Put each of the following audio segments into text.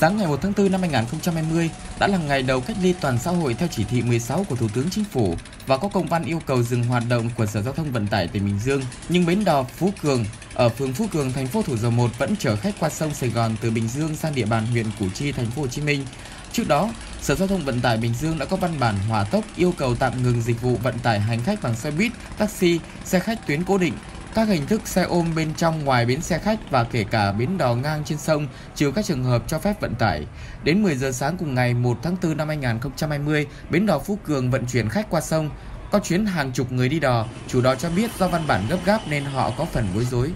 Sáng ngày 1 tháng 4 năm 2020 đã là ngày đầu cách ly toàn xã hội theo chỉ thị 16 của Thủ tướng Chính phủ và có công văn yêu cầu dừng hoạt động của Sở Giao thông Vận tải tỉnh Bình Dương. Nhưng bến đò Phú Cường ở phường Phú Cường, thành phố Thủ Dầu Một vẫn chở khách qua sông Sài Gòn từ Bình Dương sang địa bàn huyện Củ Chi, thành phố Hồ Chí Minh. Trước đó, Sở Giao thông Vận tải Bình Dương đã có văn bản hỏa tốc yêu cầu tạm ngừng dịch vụ vận tải hành khách bằng xe buýt, taxi, xe khách tuyến cố định, các hình thức xe ôm bên trong ngoài bến xe khách và kể cả bến đò ngang trên sông, trừ các trường hợp cho phép vận tải. Đến 10 giờ sáng cùng ngày 1 tháng 4 năm 2020, bến đò Phú Cường vận chuyển khách qua sông. Có chuyến hàng chục người đi đò, chủ đò cho biết do văn bản gấp gáp nên họ có phần bối rối.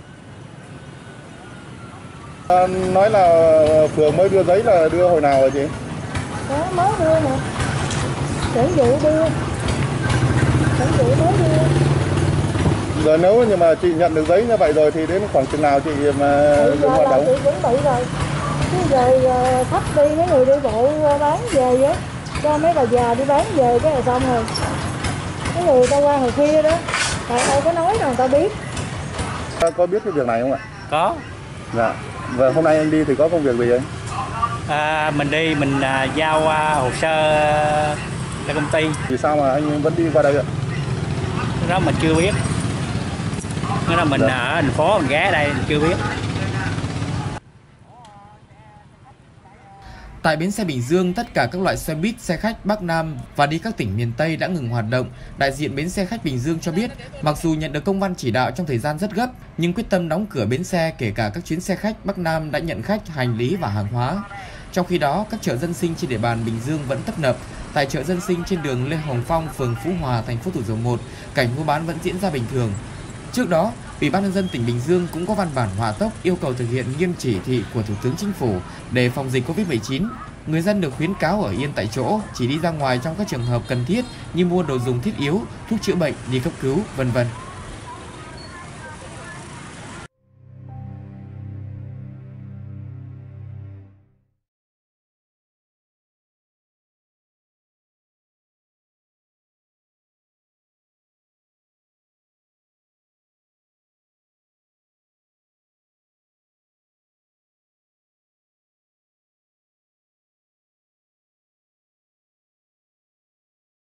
Nói là phường mới đưa giấy là đưa hồi nào rồi chị? Đó, mới đưa nè. Tưởng vụ đưa. Tưởng vụ mới đưa. Giờ nếu như mà chị nhận được giấy như vậy rồi thì đến khoảng chừng nào chị mà dừng hoạt động? Chị chuẩn bị rồi. Chứ rồi khách đi, mấy người đi bộ bán về á, cho mấy bà già đi bán về cái là xong rồi. Mấy người ta qua hồi khuya đó, tại ai có nói đâu người ta biết. Có biết cái việc này không ạ? Có. Dạ. Và hôm nay anh đi thì có công việc gì vậy? Mình đi mình giao hồ sơ cho công ty. Vì sao mà anh vẫn đi qua đây ạ? Cái đó mình chưa biết. Cái đó mình ở thành phố mình ghé đây mình chưa biết. Tại bến xe Bình Dương, tất cả các loại xe buýt, xe khách Bắc Nam và đi các tỉnh miền Tây đã ngừng hoạt động. Đại diện bến xe khách Bình Dương cho biết, mặc dù nhận được công văn chỉ đạo trong thời gian rất gấp, nhưng quyết tâm đóng cửa bến xe kể cả các chuyến xe khách Bắc Nam đã nhận khách, hành lý và hàng hóa. Trong khi đó, các chợ dân sinh trên địa bàn Bình Dương vẫn tấp nập. Tại chợ dân sinh trên đường Lê Hồng Phong, phường Phú Hòa, thành phố Thủ Dầu Một, cảnh mua bán vẫn diễn ra bình thường. Trước đó, Ủy ban nhân dân tỉnh Bình Dương cũng có văn bản hỏa tốc yêu cầu thực hiện nghiêm chỉ thị của Thủ tướng Chính phủ để phòng dịch Covid-19. Người dân được khuyến cáo ở yên tại chỗ, chỉ đi ra ngoài trong các trường hợp cần thiết như mua đồ dùng thiết yếu, thuốc chữa bệnh, đi cấp cứu, v.v.